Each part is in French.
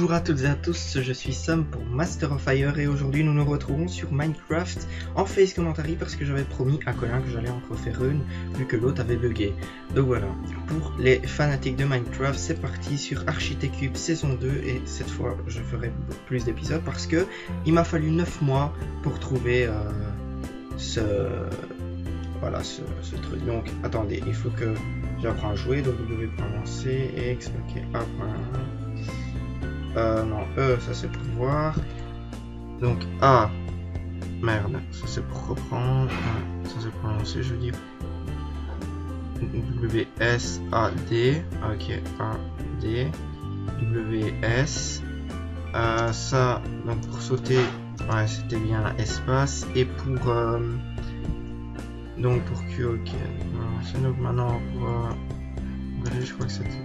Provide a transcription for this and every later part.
Bonjour à toutes et à tous, je suis Sam pour Master of Fire et aujourd'hui nous nous retrouvons sur Minecraft en face commentary parce que j'avais promis à Colin que j'allais en refaire une vu que l'autre avait bugué. Donc voilà, pour les fanatiques de Minecraft, c'est parti sur Architect Cube saison 2 et cette fois je ferai plus d'épisodes parce que il m'a fallu 9 mois pour trouver ce truc. Donc attendez, il faut que j'apprends à jouer, donc W pour avancer, X, ok, A pour non, E, ça c'est pour voir. Donc A, merde, ça c'est pour reprendre. Ça c'est pour lancer, je veux dire. W, S, A, D. Ok, A, D. W, S. Ça, donc pour sauter, ouais, c'était bien espace. Et pour. Donc pour Q, ok. Donc maintenant pour. Je crois que c'était.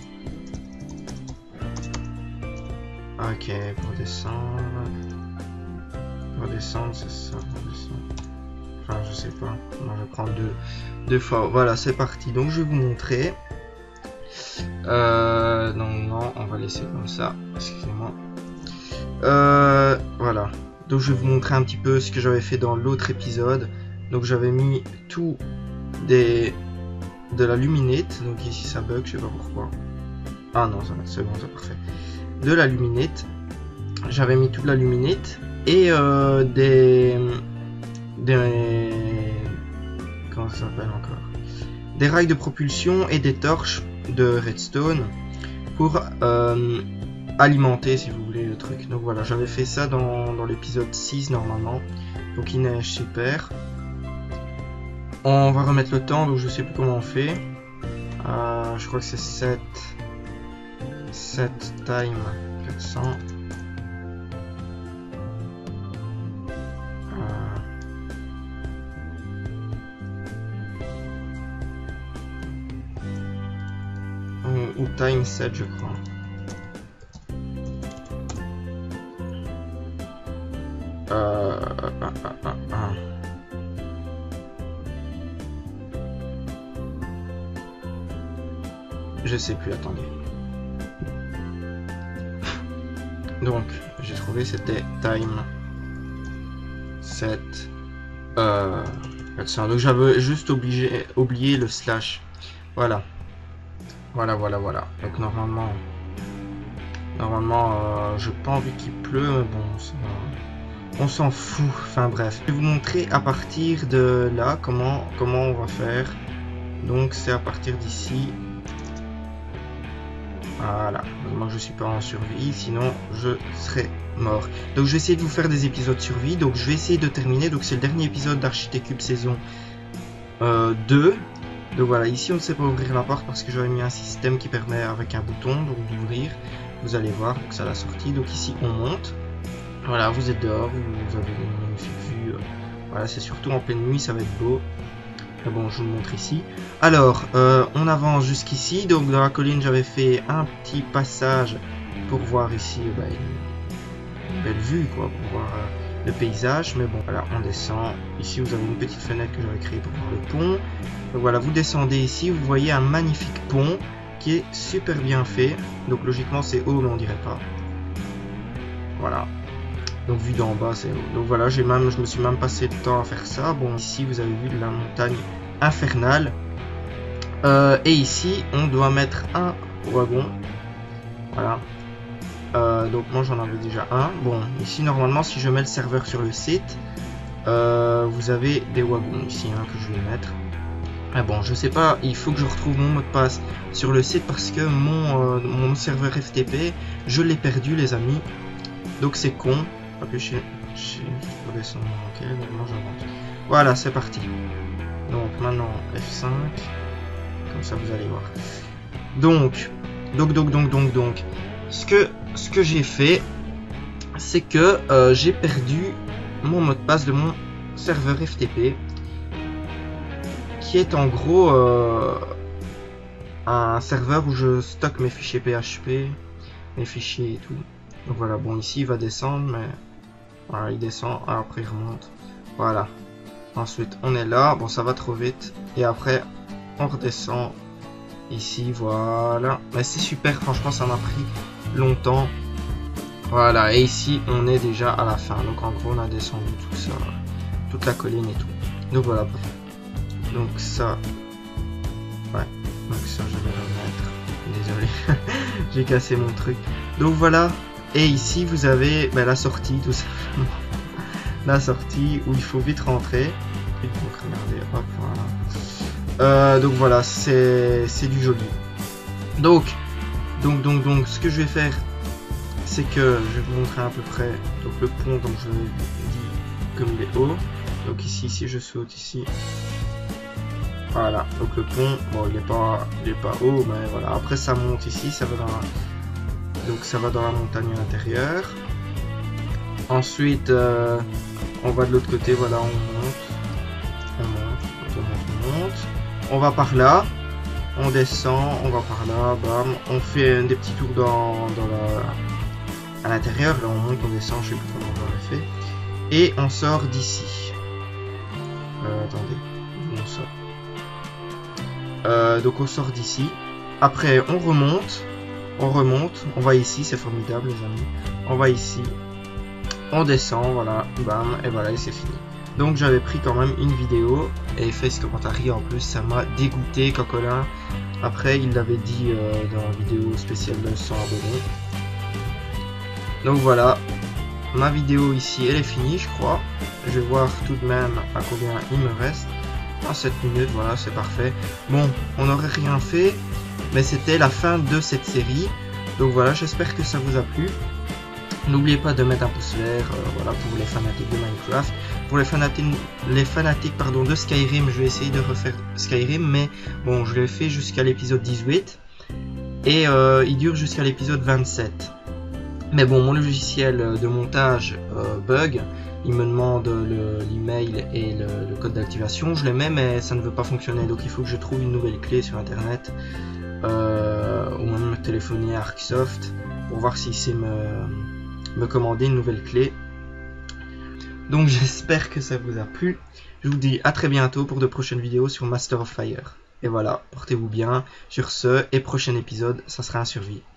Ok, pour descendre. Pour descendre, c'est ça. Pour descendre. Enfin, je sais pas. Moi, je prends deux fois. Voilà, c'est parti. Donc, je vais vous montrer. Donc, non, on va laisser comme ça. Excusez-moi. Voilà. Donc, je vais vous montrer un petit peu ce que j'avais fait dans l'autre épisode. Donc, j'avais mis tout de la luminite. Donc, ici, ça bug, je sais pas pourquoi. Ah non, c'est bon, c'est parfait. De la luminite, j'avais mis toute la luminite et comment ça s'appelle encore, des rails de propulsion et des torches de redstone pour alimenter, si vous voulez, le truc. Donc voilà, j'avais fait ça dans l'épisode 6 normalement. Donc il neige super. On va remettre le temps, donc je sais plus comment on fait. Je crois que c'est 7 time 400. Ou time 7 je crois. Je sais plus, attendez. Donc, j'ai trouvé, c'était time 7 400. Donc j'avais juste oublié le slash. Voilà. Voilà. Donc normalement, j'ai pas envie qu'il pleut, mais bon, on s'en fout. Enfin bref, je vais vous montrer à partir de là comment on va faire. Donc c'est à partir d'ici. Voilà, moi je suis pas en survie, sinon je serais mort. Donc je vais essayer de vous faire des épisodes survie, donc je vais essayer de terminer. Donc c'est le dernier épisode d'Architect Cube saison 2. Donc voilà, ici on ne sait pas ouvrir la porte parce que j'avais mis un système qui permet avec un bouton donc d'ouvrir. Vous allez voir, donc ça l'a sorti. Donc ici on monte. Voilà, vous êtes dehors, vous avez une magnifique vue. Voilà, c'est surtout en pleine nuit, ça va être beau. Mais bon, je vous le montre ici. Alors, on avance jusqu'ici. Donc, dans la colline, j'avais fait un petit passage pour voir ici une belle vue, quoi, pour voir le paysage. Mais bon, voilà, on descend. Ici, vous avez une petite fenêtre que j'avais créée pour voir le pont. Donc voilà, vous descendez ici, vous voyez un magnifique pont qui est super bien fait. Donc, logiquement, c'est haut, mais on dirait pas. Voilà. Donc vu d'en bas c'est haut. Donc voilà, je me suis même passé le temps à faire ça. Bon, ici vous avez vu la montagne infernale. Et ici on doit mettre un wagon. Voilà. Donc moi j'en avais déjà un. Bon, ici normalement si je mets le serveur sur le site, vous avez des wagons ici hein, que je vais mettre. Ah bon, je sais pas, il faut que je retrouve mon mot de passe sur le site parce que mon serveur FTP, je l'ai perdu les amis. Donc c'est con. Je redescendre, ok, donc moi j'avance. Voilà, c'est parti. Donc maintenant F5, comme ça vous allez voir. Donc, ce que j'ai fait, c'est que j'ai perdu mon mot de passe de mon serveur FTP, qui est en gros un serveur où je stocke mes fichiers PHP, mes fichiers et tout. Donc voilà, bon ici il va descendre, mais voilà, il descend, après il remonte. Voilà. Ensuite on est là, bon ça va trop vite. Et après on redescend ici, voilà. Mais c'est super, franchement ça m'a pris longtemps. Voilà, et ici on est déjà à la fin. Donc en gros on a descendu tout ça, toute la colline et tout. Donc voilà. Donc ça, ouais. Donc ça je vais le mettre. Désolé, j'ai cassé mon truc. Donc voilà. Et ici vous avez la sortie tout simplement. La sortie où il faut vite rentrer. Et donc regardez, hop, voilà. Donc voilà, c'est du joli. Donc ce que je vais faire, c'est que je vais vous montrer à peu près donc le pont, donc je dis comme il est haut. Donc ici je saute ici. Voilà, donc le pont, bon il est pas haut, mais voilà. Après ça monte ici, ça va dans la montagne à l'intérieur. Ensuite on va de l'autre côté, voilà, on monte. On va par là, on descend, on va par là, bam. On fait des petits tours à l'intérieur, là on monte, on descend, je sais plus comment on l'aurait fait. Et on sort d'ici. Attendez, on sort. Donc on sort d'ici. Après on remonte, on va ici, c'est formidable les amis. On va ici, on descend, voilà, bam, et voilà, et c'est fini. Donc j'avais pris quand même une vidéo et Face Commentary en plus, ça m'a dégoûté, Cocolin. Après il l'avait dit dans la vidéo spéciale de 100 abonnés. Donc voilà, ma vidéo ici elle est finie je crois. Je vais voir tout de même à combien il me reste. En 7 minutes, voilà, c'est parfait. Bon, on n'aurait rien fait, mais c'était la fin de cette série. Donc voilà, j'espère que ça vous a plu. N'oubliez pas de mettre un pouce vert, voilà, pour les fanatiques de Minecraft. Pour les fanatiques pardon, de Skyrim, je vais essayer de refaire Skyrim, mais bon, je l'ai fait jusqu'à l'épisode 18 et il dure jusqu'à l'épisode 27. Mais bon, mon logiciel de montage bug, il me demande l'email et le code d'activation. Je les mets, mais ça ne veut pas fonctionner, donc il faut que je trouve une nouvelle clé sur internet, ou même me téléphoner à Arcsoft pour voir s'il sait me commander une nouvelle clé. Donc j'espère que ça vous a plu. Je vous dis à très bientôt pour de prochaines vidéos sur Master of Fire. Et voilà, portez-vous bien. Sur ce, et prochain épisode, ça sera un survie.